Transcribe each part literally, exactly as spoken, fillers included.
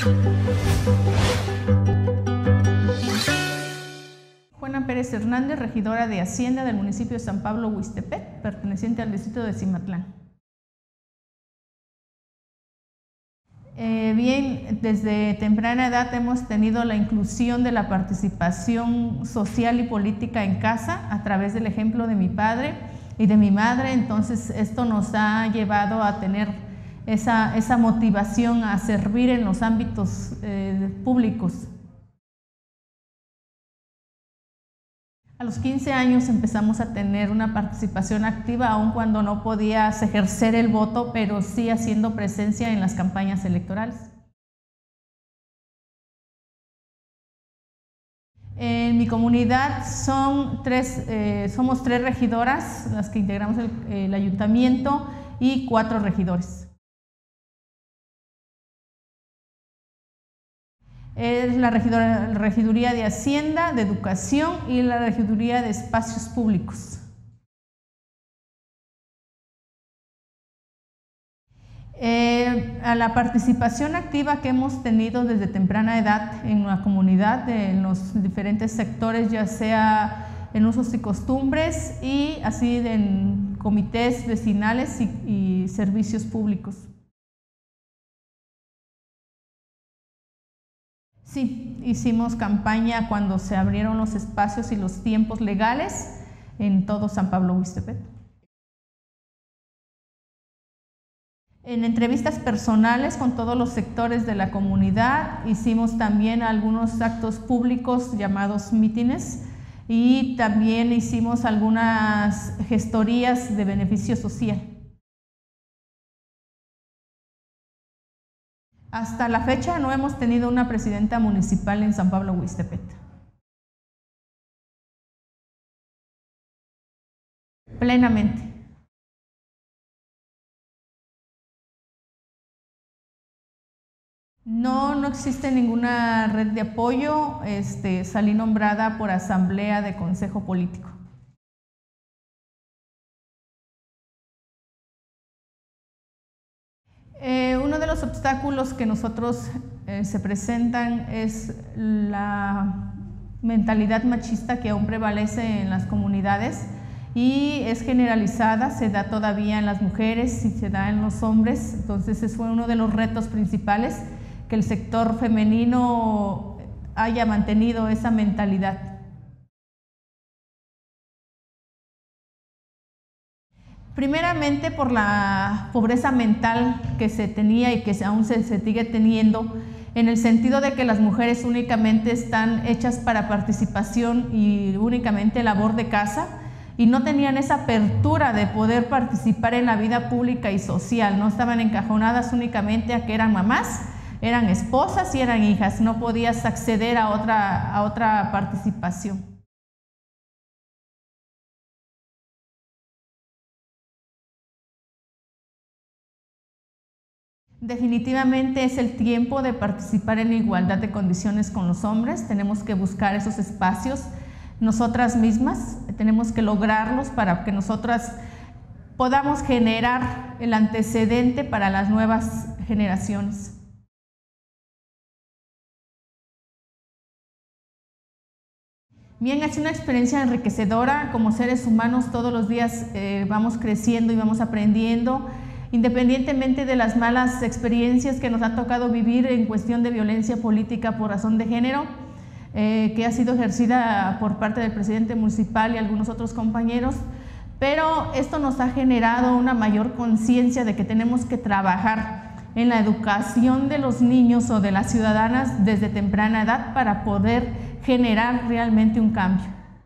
Juana Pérez Hernández, regidora de Hacienda del municipio de San Pablo Huixtepec, perteneciente al distrito de Cimatlán. Eh, bien, desde temprana edad hemos tenido la inclusión de la participación social y política en casa a través del ejemplo de mi padre y de mi madre. Entonces esto nos ha llevado a tener esa, esa motivación a servir en los ámbitos eh, públicos. A los quince años empezamos a tener una participación activa, aun cuando no podías ejercer el voto, pero sí haciendo presencia en las campañas electorales. En mi comunidad son tres, eh, somos tres regidoras las que integramos el, el ayuntamiento y cuatro regidores. Es la regiduría de Hacienda, de Educación y la regiduría de Espacios Públicos. Eh, a la participación activa que hemos tenido desde temprana edad en la comunidad, en los diferentes sectores, ya sea en usos y costumbres y así en comités vecinales y, y servicios públicos. Sí, hicimos campaña cuando se abrieron los espacios y los tiempos legales en todo San Pablo Huixtepec. En entrevistas personales con todos los sectores de la comunidad, hicimos también algunos actos públicos llamados mítines y también hicimos algunas gestorías de beneficio social. Hasta la fecha no hemos tenido una presidenta municipal en San Pablo Huixtepec. Plenamente. No, no existe ninguna red de apoyo. Este, salí nombrada por asamblea de consejo político. Eh, uno de los obstáculos que nosotros eh, se presentan es la mentalidad machista que aún prevalece en las comunidades y es generalizada, se da todavía en las mujeres y se da en los hombres. Entonces ese fue uno de los retos principales, que el sector femenino haya mantenido esa mentalidad. Primeramente por la pobreza mental que se tenía y que aún se, se sigue teniendo, en el sentido de que las mujeres únicamente están hechas para participación y únicamente labor de casa, y no tenían esa apertura de poder participar en la vida pública y social. No estaban encajonadas únicamente a que eran mamás, eran esposas y eran hijas, no podías acceder a otra, a otra participación. Definitivamente es el tiempo de participar en igualdad de condiciones con los hombres. Tenemos que buscar esos espacios nosotras mismas, tenemos que lograrlos para que nosotras podamos generar el antecedente para las nuevas generaciones. Bien, es una experiencia enriquecedora. Como seres humanos todos los días eh, vamos creciendo y vamos aprendiendo, independientemente de las malas experiencias que nos ha tocado vivir en cuestión de violencia política por razón de género, eh, que ha sido ejercida por parte del presidente municipal y algunos otros compañeros, pero esto nos ha generado una mayor conciencia de que tenemos que trabajar en la educación de los niños o de las ciudadanas desde temprana edad para poder generar realmente un cambio.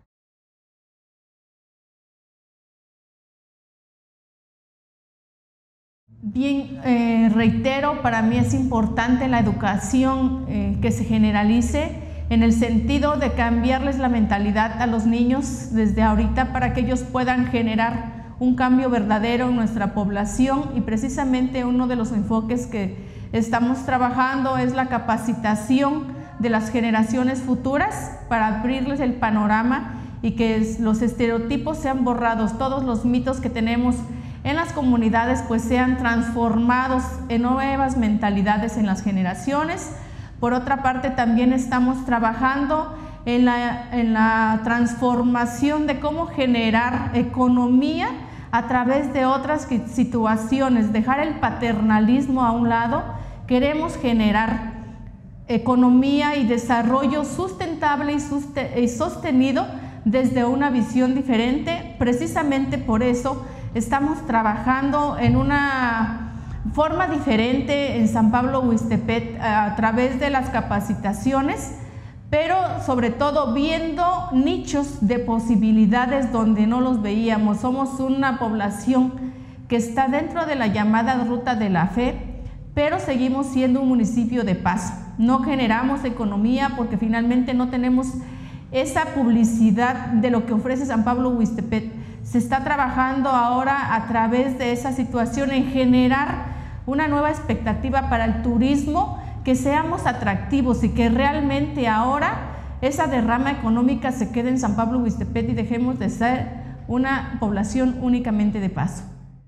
Bien, eh, reitero, para mí es importante la educación eh, que se generalice en el sentido de cambiarles la mentalidad a los niños desde ahorita para que ellos puedan generar un cambio verdadero en nuestra población, y precisamente uno de los enfoques que estamos trabajando es la capacitación de las generaciones futuras para abrirles el panorama y que los estereotipos sean borrados, todos los mitos que tenemos en las comunidades pues sean transformados en nuevas mentalidades en las generaciones, Por otra parte, también estamos trabajando en la, en la transformación de cómo generar economía a través de otras situaciones, dejar el paternalismo a un lado. Queremos generar economía y desarrollo sustentable y sostenido desde una visión diferente. Precisamente por eso estamos trabajando en una forma diferente en San Pablo Huixtepec a través de las capacitaciones, pero sobre todo viendo nichos de posibilidades donde no los veíamos. Somos una población que está dentro de la llamada Ruta de la Fe, pero seguimos siendo un municipio de paso. No generamos economía porque finalmente no tenemos esa publicidad de lo que ofrece San Pablo Huixtepec. Se está trabajando ahora a través de esa situación en generar una nueva expectativa para el turismo, que seamos atractivos y que realmente ahora esa derrama económica se quede en San Pablo Huixtepec y dejemos de ser una población únicamente de paso.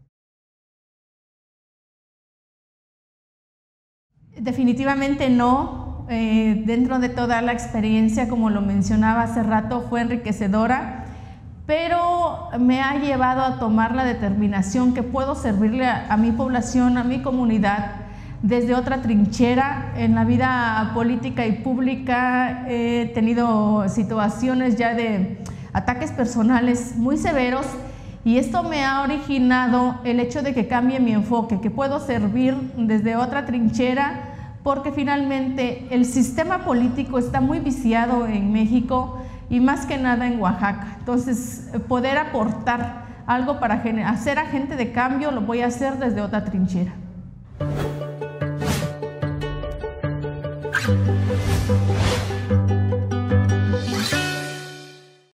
Definitivamente no. Eh, dentro de toda la experiencia, como lo mencionaba hace rato, fue enriquecedora, pero me ha llevado a tomar la determinación que puedo servirle a, a mi población, a mi comunidad, desde otra trinchera. En la vida política y pública he tenido situaciones ya de ataques personales muy severos, y esto me ha originado el hecho de que cambie mi enfoque, que puedo servir desde otra trinchera, porque finalmente el sistema político está muy viciado en México y más que nada en Oaxaca. Entonces, poder aportar algo para ser agente de cambio lo voy a hacer desde otra trinchera.